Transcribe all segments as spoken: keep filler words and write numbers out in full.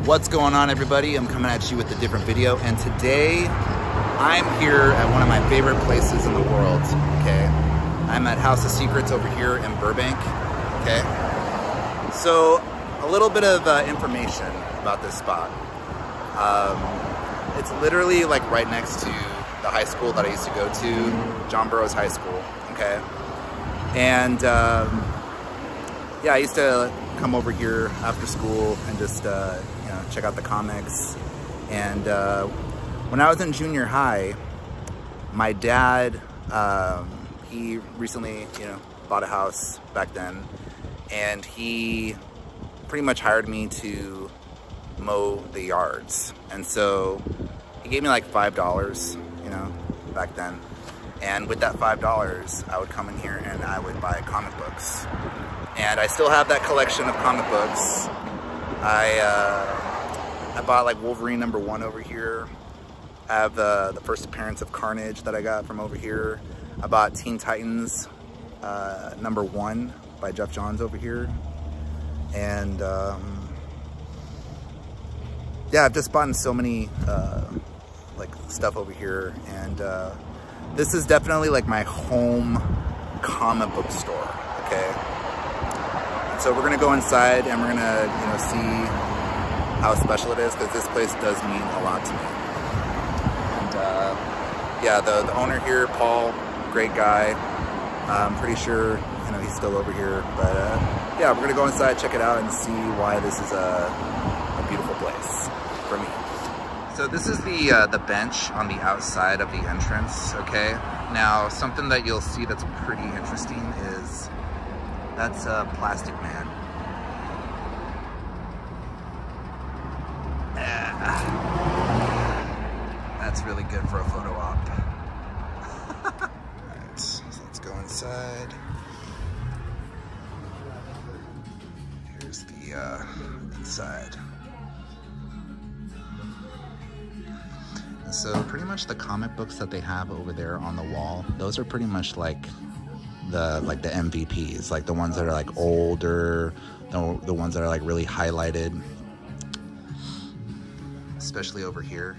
What's going on, everybody? I'm coming at you with a different video, and today I'm here at one of my favorite places in the world, okay? I'm at House of Secrets over here in Burbank, okay? So, a little bit of uh, information about this spot. Um, it's literally like right next to the high school that I used to go to, John Burroughs High School, okay? And um, yeah, I used to come over here after school and just uh, you know, check out the comics. And uh, when I was in junior high, my dad, um, he recently, you know, bought a house back then, and he pretty much hired me to mow the yards. And so he gave me like five dollars, you know, back then. And with that five dollars, I would come in here and I would buy comic books. And I still have that collection of comic books. I uh, I bought like Wolverine number one over here. I have uh, the first appearance of Carnage that I got from over here. I bought Teen Titans uh, number one by Jeff Johns over here. And um, yeah, I've just bought so many uh, like stuff over here. And uh, this is definitely like my home comic book store, okay? So we're gonna go inside and we're gonna, you know, see how special it is, because this place does mean a lot to me. And uh, yeah, the, the owner here, Paul, great guy. Uh, I'm pretty sure, you know, he's still over here. But uh, yeah, we're gonna go inside, check it out, and see why this is a, a beautiful place for me. So this is the uh, the bench on the outside of the entrance. Okay. Now something that you'll see that's pretty interesting is that's a Plastic Man. Yeah. That's really good for a photo op. Alright, so let's go inside. Here's the uh, inside. And so pretty much the comic books that they have over there on the wall, those are pretty much like the like the M V Ps, like the ones that are like older, the, the ones that are like really highlighted, especially over here.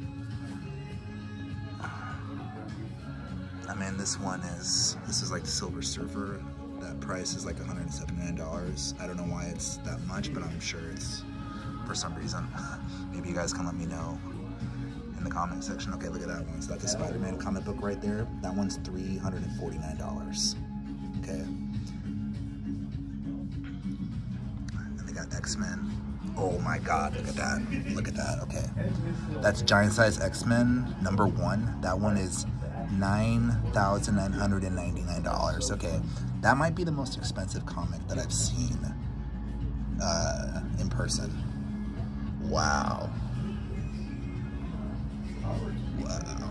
I mean, this one is this is like the Silver Surfer. That price is like one hundred seventy-nine dollars. I don't know why it's that much, but I'm sure it's for some reason. Maybe you guys can let me know in the comment section. Okay, look at that one. So that's a Spider-Man comic book right there. That one's three hundred forty-nine dollars. Okay. And they got X-Men. Oh my God, look at that. Look at that, okay. That's giant size X-Men number one. That one is nine thousand nine hundred ninety-nine dollars. Okay, that might be the most expensive comic that I've seen uh, in person. Wow. Wow.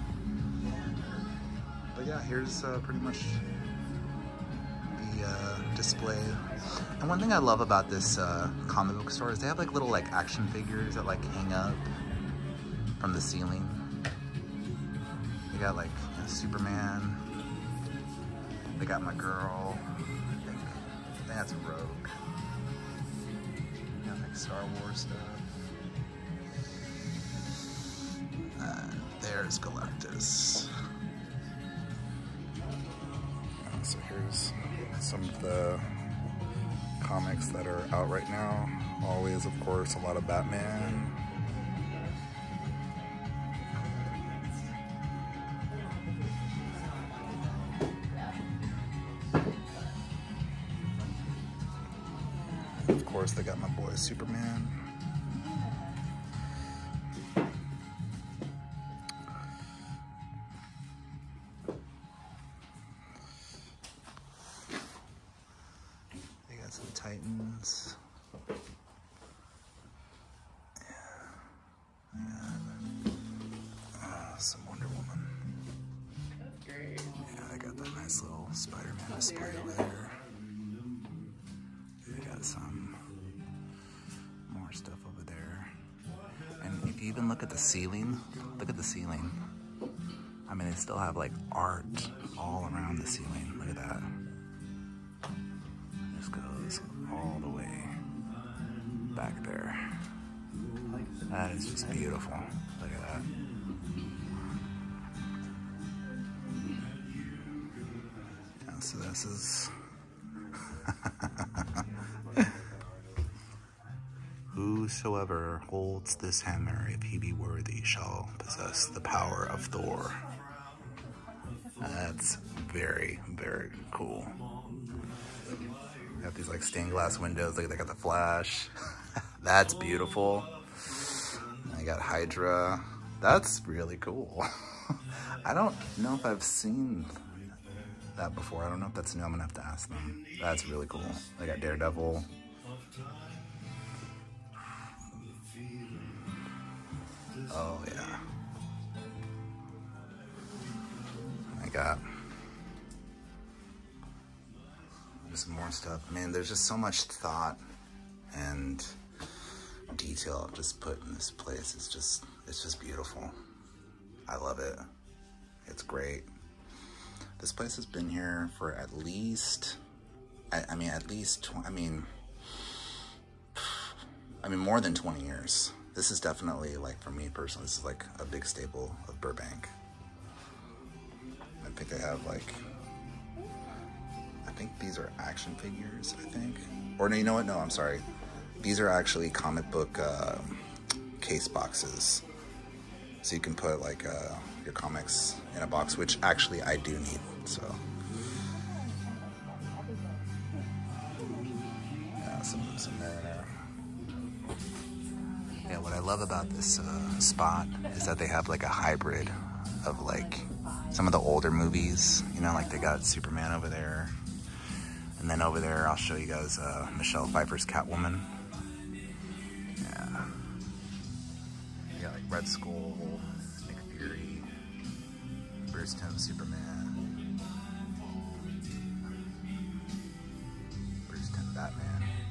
But yeah, here's uh, pretty much the uh, display. And one thing I love about this uh, comic book store is they have like little like action figures that like hang up from the ceiling. They got like, you know, Superman. They got my girl. I think, I think that's Rogue. They got like Star Wars stuff. Uh, there's Galactus. Uh, so here's some of the comics that are out right now. Always, of course, a lot of Batman. Of course, they got my boy Superman. Some Titans. Yeah. And uh, some Wonder Woman. That's great. Yeah, I got that nice little Spider-Man display over there. We got some more stuff over there. And if you even look at the ceiling, look at the ceiling. I mean, they still have like art all around the ceiling. Look at that. This goes all the way back there. That is just beautiful. Look at that. Yeah, so this is... Whosoever holds this hammer, if he be worthy, shall possess the power of Thor. That's very, very cool. Got these like stained glass windows. Look, they got the flash. That's beautiful. I got Hydra. That's really cool. I don't know if I've seen that before. I don't know if that's new. I'm gonna have to ask them. That's really cool. They got Daredevil. Oh yeah. I got there's more stuff. Man, there's just so much thought and detail just put in this place. It's just it's just beautiful. I love it. It's great. This place has been here for at least I, I mean at least tw I mean I mean more than twenty years. This is definitely, like, for me personally, this is like a big staple of Burbank. I think they have like, I think these are action figures, I think. Or no, you know what? No, I'm sorry. These are actually comic book uh, case boxes. So you can put like uh, your comics in a box, which actually I do need, so. Yeah, some, some there and there. Yeah, what I love about this uh, spot is that they have like a hybrid of like some of the older movies, you know, like they got Superman over there. And then over there, I'll show you guys uh, Michelle Pfeiffer's Catwoman. Yeah. Yeah, like Red Skull, Nick Fury, Bruce Timm, Superman, Bruce Timm, Batman.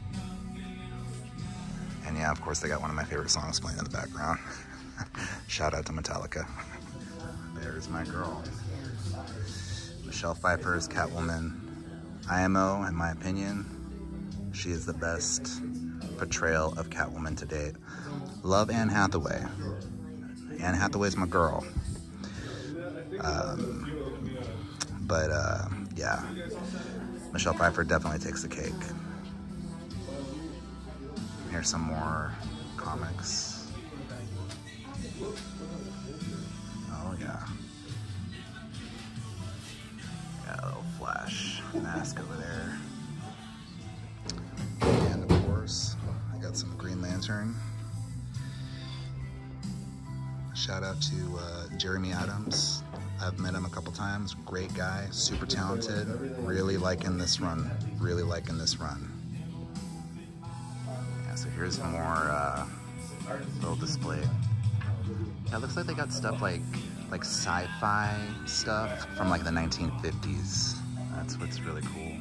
And yeah, of course, they got one of my favorite songs playing in the background. Shout out to Metallica. There's my girl. Michelle Pfeiffer's Catwoman. I M O, in my opinion, she is the best portrayal of Catwoman to date. Love Anne Hathaway. Anne Hathaway's my girl. Um, but uh, yeah, Michelle Pfeiffer definitely takes the cake. Here's some more comics. Oh yeah. Got a little Flash mask over there. And of course, I got some Green Lantern. Shout out to uh, Jeremy Adams. I've met him a couple times. Great guy, super talented. Really liking this run. Really liking this run. So here's more uh, little display. Yeah, it looks like they got stuff like like sci-fi stuff from like the nineteen fifties. That's what's really cool.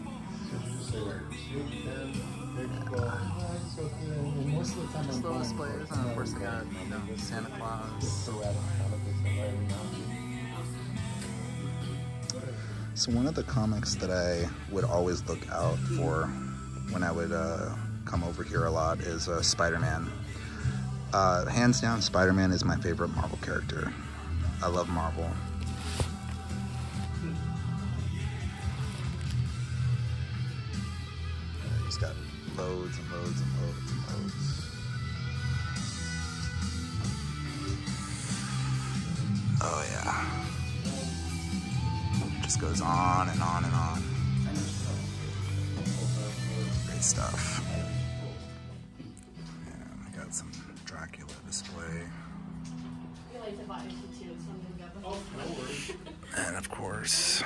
Yeah. Just little displays, and of course they got, you know, Santa Claus. So one of the comics that I would always look out for when I would uh, come over here a lot is uh, Spider-Man. Uh, hands down, Spider-Man is my favorite Marvel character. I love Marvel. He's got loads and loads and loads and loads. Oh yeah. Just goes on and on and on. Great stuff. And I got some Dracula display. And of course,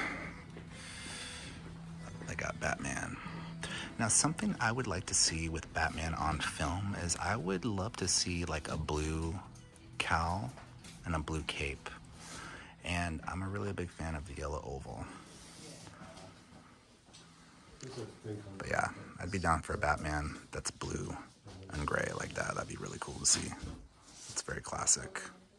I got Batman. Now, something I would like to see with Batman on film is I would love to see like a blue cowl and a blue cape. And I'm a really big fan of the yellow oval. But yeah, I'd be down for a Batman that's blue and gray like that. That'd be really cool to see. It's very classic.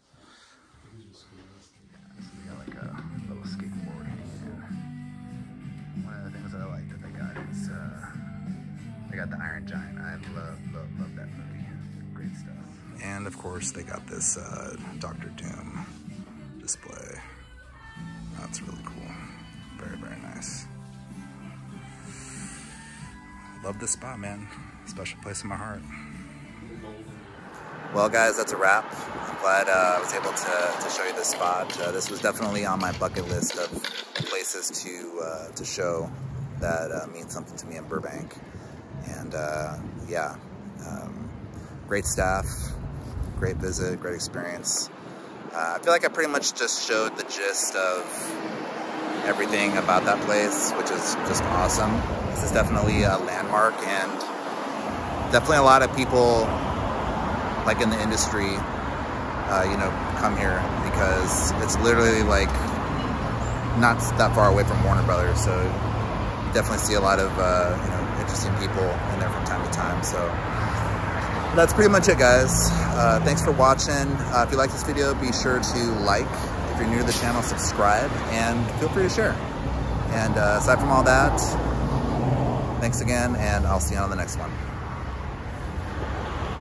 So we got like a little skateboard hanging. One of the things that I like that they got is uh, they got the Iron Giant. I love, love, love that movie. Great stuff. And And of course, they got this uh, Doctor Doom display. That's really cool. Very, very nice. Love this spot, man. Special place in my heart. Well, guys, that's a wrap. I'm glad uh, I was able to, to show you this spot. Uh, this was definitely on my bucket list of places to uh, to show that uh, mean something to me in Burbank. And uh, yeah, um, great staff, great visit, great experience. Uh, I feel like I pretty much just showed the gist of everything about that place, which is just awesome. This is definitely a landmark, and definitely a lot of people like in the industry, uh, you know, come here because it's literally like not that far away from Warner Brothers. So you definitely see a lot of uh, you know, interesting people in there from time to time. So that's pretty much it, guys. Uh, thanks for watching. Uh, if you like this video, be sure to like. If you're new to the channel, subscribe, and feel free to share. And uh, aside from all that, thanks again, and I'll see you on the next one.